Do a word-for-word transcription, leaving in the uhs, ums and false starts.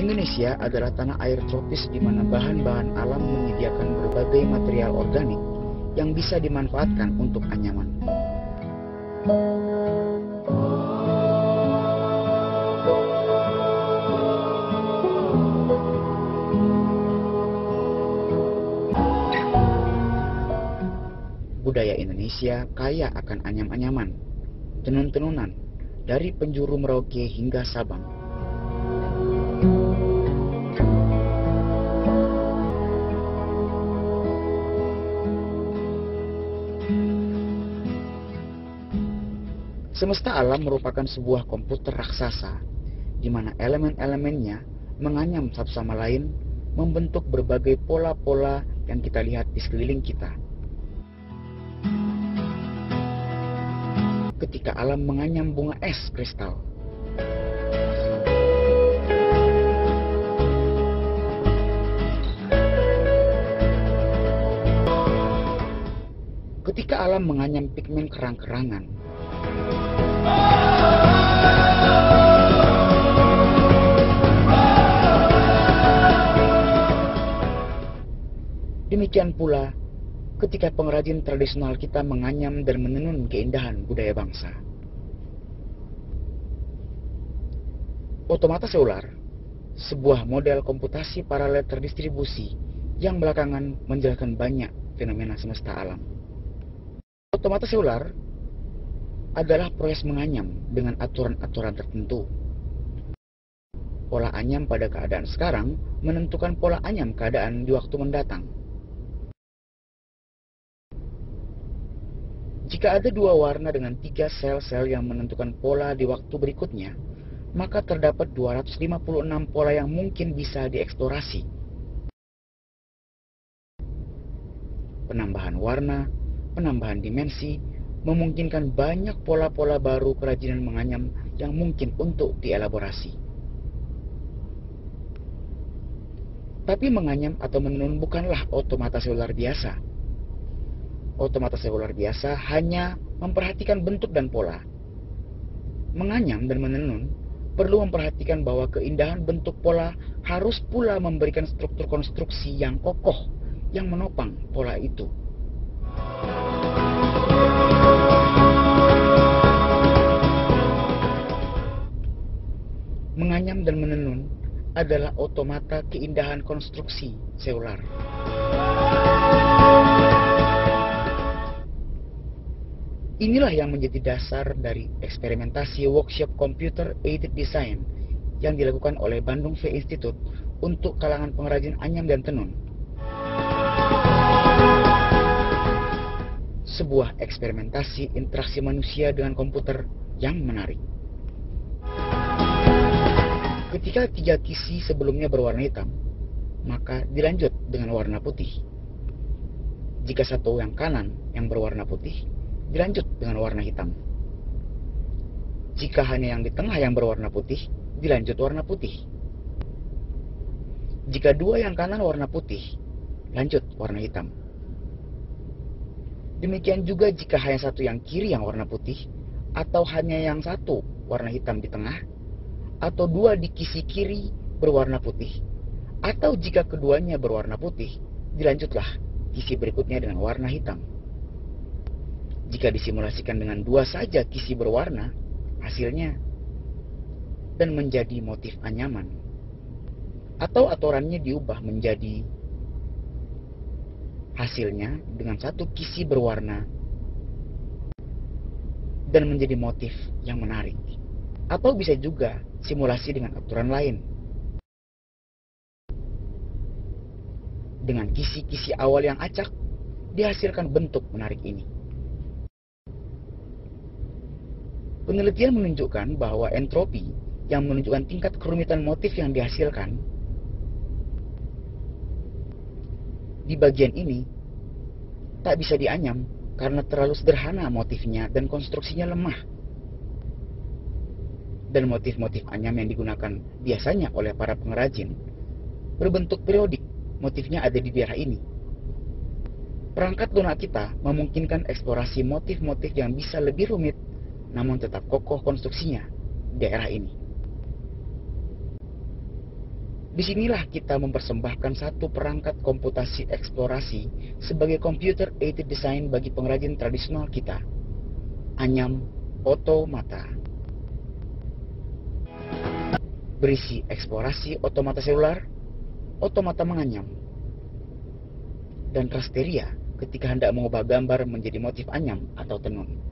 Indonesia adalah tanah air tropis di mana bahan-bahan alam menyediakan berbagai material organik yang bisa dimanfaatkan untuk anyaman. Budaya Indonesia kaya akan anyam-anyaman, tenun-tenunan, dari penjuru Merauke hingga Sabang. Semesta alam merupakan sebuah komputer raksasa, di mana elemen-elemennya menganyam satu sama lain, membentuk berbagai pola-pola yang kita lihat di sekeliling kita. Ketika alam menganyam bunga es kristal, ketika alam menganyam pigmen kerang-kerangan, demikian pula ketika pengrajin tradisional kita menganyam dan menenun keindahan budaya bangsa. Otomata selular, sebuah model komputasi paralel terdistribusi yang belakangan menjelaskan banyak fenomena semesta alam. Otomata selular adalah proses menganyam dengan aturan-aturan tertentu. Pola anyam pada keadaan sekarang menentukan pola anyam keadaan di waktu mendatang. Jika ada dua warna dengan tiga sel-sel yang menentukan pola di waktu berikutnya, maka terdapat dua ratus lima puluh enam pola yang mungkin bisa dieksplorasi. Penambahan warna, penambahan dimensi, memungkinkan banyak pola-pola baru kerajinan menganyam yang mungkin untuk dielaborasi. Tapi menganyam atau menenun bukanlah otomata selular biasa. Otomata selular biasa hanya memperhatikan bentuk dan pola. Menganyam dan menenun perlu memperhatikan bahwa keindahan bentuk pola harus pula memberikan struktur konstruksi yang kokoh yang menopang pola itu. Menganyam dan menenun adalah otomata keindahan konstruksi selular. Inilah yang menjadi dasar dari eksperimentasi workshop Computer Aided Design yang dilakukan oleh Bandung V Institute untuk kalangan pengrajin anyam dan tenun. Sebuah eksperimentasi interaksi manusia dengan komputer yang menarik. Ketika tiga kisi sebelumnya berwarna hitam, maka dilanjut dengan warna putih. Jika satu yang kanan yang berwarna putih, dilanjut dengan warna hitam. Jika hanya yang di tengah yang berwarna putih, dilanjut warna putih. Jika dua yang kanan warna putih, lanjut warna hitam. Demikian juga jika hanya satu yang kiri yang warna putih, atau hanya yang satu warna hitam di tengah, atau dua di kisi kiri berwarna putih, atau jika keduanya berwarna putih, dilanjutlah kisi berikutnya dengan warna hitam. Jika disimulasikan dengan dua saja kisi berwarna, hasilnya dan menjadi motif anyaman. Atau aturannya diubah menjadi hasilnya dengan satu kisi berwarna dan menjadi motif yang menarik. Atau bisa juga simulasi dengan aturan lain. Dengan kisi-kisi awal yang acak, dihasilkan bentuk menarik ini. Penelitian menunjukkan bahwa entropi yang menunjukkan tingkat kerumitan motif yang dihasilkan di bagian ini tak bisa dianyam karena terlalu sederhana motifnya dan konstruksinya lemah. Dan motif-motif anyam yang digunakan biasanya oleh para pengrajin berbentuk periodik, motifnya ada di daerah ini. Perangkat lunak kita memungkinkan eksplorasi motif-motif yang bisa lebih rumit namun tetap kokoh konstruksinya di daerah ini. Disinilah kita mempersembahkan satu perangkat komputasi eksplorasi sebagai computer aided design bagi pengrajin tradisional kita, Anyam Otomata. Berisi eksplorasi otomata selular, otomata menganyam, dan rasteria ketika hendak mengubah gambar menjadi motif anyam atau tenun.